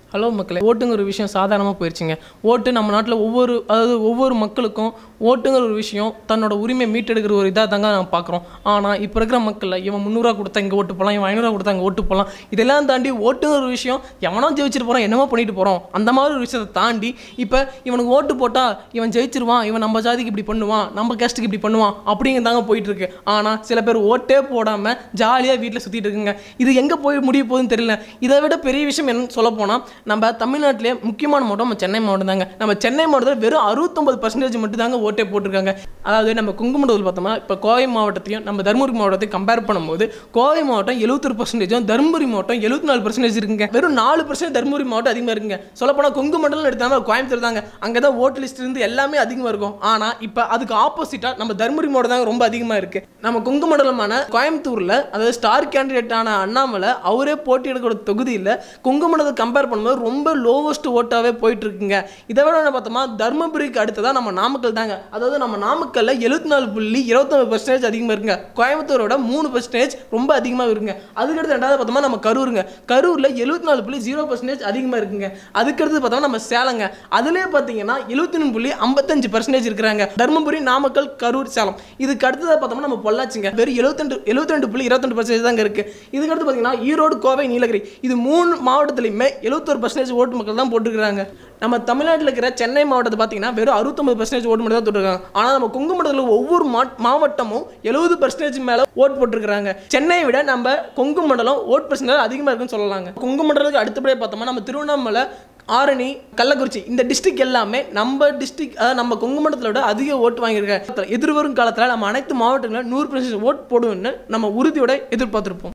Hello மக்களே, ஓட்டுங்கிற ஒரு விஷயம் சாதாரணமாக போயிடுச்சுங்க. ஓட்டு நம்ம நாட்டில் ஒவ்வொரு மக்களுக்கும் ஓட்டுங்கிற ஒரு விஷயம் தன்னோட உரிமை மீட்டெடுக்கிற ஒரு இதாக தாங்க நம்ம பார்க்குறோம். ஆனால் இப்போ இருக்கிற மக்களில் இவன் 300 கொடுத்தா இங்கே ஓட்டு போகலாம், இவன் 500 கொடுத்தா இங்கே ஓட்டு போகலாம், இதெல்லாம் தாண்டி ஓட்டுங்கிற ஒரு விஷயம் எவனோ ஜெயிச்சிட்டு போகிறான், என்னமோ பண்ணிட்டு போகிறோம், அந்த மாதிரி ஒரு விஷயத்தை தாண்டி இப்போ இவனுக்கு ஓட்டு போட்டால் இவன் ஜெயிச்சிருவான், இவன் நம்ம ஜாதிக்கு இப்படி பண்ணுவான், நம்ம கேஸ்ட்டுக்கு இப்படி பண்ணுவான் அப்படிங்கிறதாங்க போயிட்டுருக்கு. ஆனால் சில பேர் ஓட்டே போடாமல் ஜாலியாக வீட்டில் சுற்றிட்டு இருக்குங்க. இது எங்கே போய் முடிய போகுதுன்னு தெரியல. இதை விட பெரிய விஷயம் என்னன்னு சொல்ல போனால், நம்ம தமிழ்நாட்டிலே முக்கியமான மாவட்டம் நம்ம சென்னை மாவட்டம் தாங்க. நம்ம சென்னை மாவட்டத்தில் வெறும் 69% மட்டும் தாங்க ஓட்டே போட்டிருக்காங்க. அதாவது நம்ம குங்குமண்டலத்தில் பார்த்தோம்னா இப்போ கோவை மாவட்டத்தையும் நம்ம தருமபுரி மாவட்டத்தையும் கம்பேர் பண்ணும்போது கோவை மாவட்டம் 71%, தருமபுரி மாவட்டம் 74% இருக்குங்க. வெறும் 4% தருமபுரி மாவட்டம் அதிகமாக இருக்குங்க. சொல்லப்போனால் கொங்குமண்டலம் எடுத்தாமல் கோயம்புத்தூர் தாங்க, அங்கே தான் ஓட்டு லிஸ்ட் இருந்து எல்லாமே அதிகமாக இருக்கும். ஆனால் இப்போ அதுக்கு ஆப்போசிட்டாக நம்ம தருமபுரி மாவட்டம் தாங்க ரொம்ப அதிகமாக இருக்குது. நம்ம கொங்குமண்டலமான கோயம்புத்தூரில் அதாவது ஸ்டார் கேண்டிடேட்டான அண்ணாமலை அவரே போட்டி எடுக்கிற தொகுதியில் கொங்குமண்டலத்தை கம்பேர் பண்ணும்போது ரொம்ப லோவஸ்ட் ஓட்டாகவே போயிட்டு இருக்குங்க. இதை விட என்ன பார்த்தோமா, தருமபுரிக்கு அடுத்ததான் நம்ம நாமக்கல் தாங்க. அதாவது நம்ம நாமக்கல்ல 74.29% அதிகமாக இருக்குங்க. கோயம்புத்தூரோட 3% ரொம்ப அதிகமாக இருக்குங்க. அதுக்கடுத்து ரெண்டாவது பார்த்தோமா நம்ம கரூருங்க. கரூரில் 74.0% அதிகமாக இருக்குங்க. அதுக்கடுத்து பார்த்தோம்னா நம்ம சேலங்க. அதுலேயே பார்த்தீங்கன்னா 73.55% இருக்கிறாங்க. தருமபுரி, நாமக்கல், கரூர், சேலம். இதுக்கு அடுத்ததாக பார்த்தோம்னா நம்ம பொள்ளாச்சிங்க. வெறும் 72.22% தாங்க இருக்கு. இதுக்கடுத்து பார்த்தீங்கன்னா ஈரோடு, கோவை, நீலகிரி, இது 3 மாவட்டத்திலையுமே 71% ஓட்டு மக்கள் தான் போட்டுருக்காங்க. நம்ம தமிழ்நாட்டில் இருக்கிற சென்னை மாவட்டத்தை பார்த்தீங்கன்னா வெறும் 69% ஓட்டு மட்டும் தான் போட்டுருக்காங்க. ஆனால் நம்ம கொங்குமண்டலத்தில் ஒவ்வொரு மாவட்டமும் 70% மேலே ஓட்டு போட்டுருக்காங்க. சென்னையை விட நம்ம கொங்கு மண்டலம் ஓட் பர்சன்டேஜ் அதிகமாக இருக்குன்னு சொல்லலாங்க. கொங்கு மண்டலத்துக்கு அடுத்தபடியாக பார்த்தோம்னா நம்ம திருவண்ணாமலை, ஆரணி, கள்ளக்குறிச்சி, இந்த டிஸ்ட்ரிக்ட் எல்லாமே நம்ம டிஸ்ட்ரிக்ட், அதாவது நம்ம கொங்கு மண்டலத்தில் விட அதிக ஓட்டு வாங்கியிருக்காங்க. எதிர்வரும் காலத்தில் நம்ம அனைத்து மாவட்டங்களிலும் 100% ஓட்டு போடுவோம்னு நம்ம உறுதியோட எதிர்பார்த்திருப்போம்.